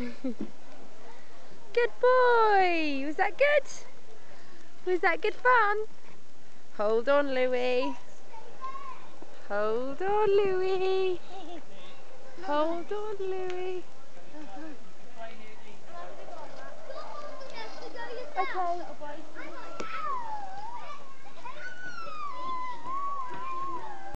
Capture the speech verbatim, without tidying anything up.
Good boy! Was that good? Was that good fun? Hold on, Louis. Hold on, Louis. Hold on, Louis. Okay.